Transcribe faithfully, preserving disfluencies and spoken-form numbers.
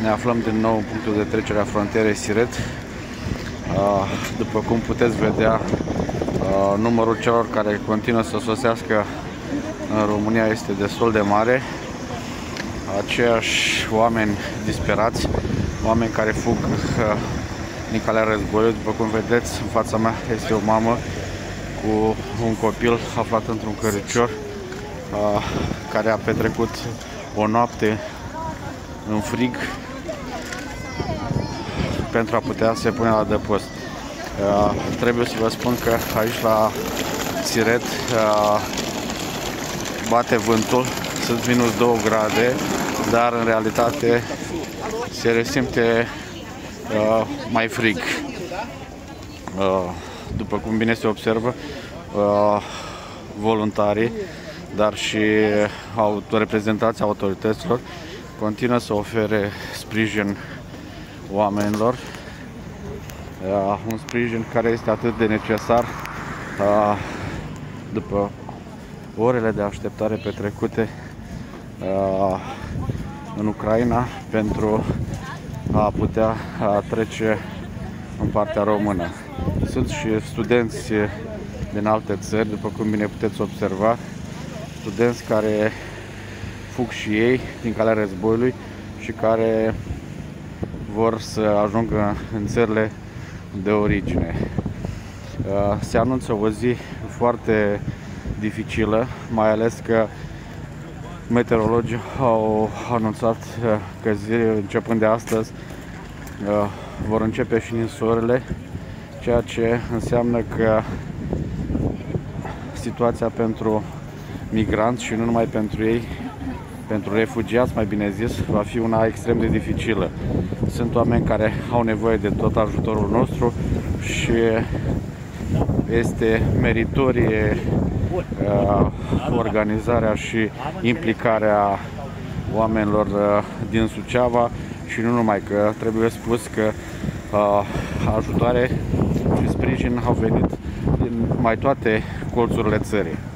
Ne aflăm din nou în punctul de trecere a frontierei Siret. După cum puteți vedea, numărul celor care continuă să sosească în România este destul de mare. Aceiași oameni disperați, oameni care fug din calea războiului. După cum vedeți, în fața mea este o mamă cu un copil aflat într-un căricior, care a petrecut o noapte în frig pentru a putea se pune la adăpost. Uh, trebuie să vă spun că aici la Siret uh, bate vântul, sunt minus două grade, dar în realitate se resimte uh, mai frig. Uh, după cum bine se observă, uh, voluntarii, dar și auto, reprezentanții autorităților continuă să ofere sprijin oamenilor, uh, un sprijin care este atât de necesar uh, după orele de așteptare petrecute uh, în Ucraina pentru a putea uh, trece în partea română. Sunt și studenți din alte țări, după cum bine puteți observa, studenți care fug și ei din calea războiului și care vor să ajungă în țările de origine. Se anunță o zi foarte dificilă, mai ales că meteorologii au anunțat că zi, începând de astăzi vor începe și ninsorile, ceea ce înseamnă că situația pentru migranți și nu numai pentru ei, pentru refugiați, mai bine zis, va fi una extrem de dificilă. Sunt oameni care au nevoie de tot ajutorul nostru și este meritorie uh, organizarea și implicarea oamenilor uh, din Suceava și nu numai, că trebuie spus că uh, ajutoare și sprijin au venit din mai toate colțurile țării.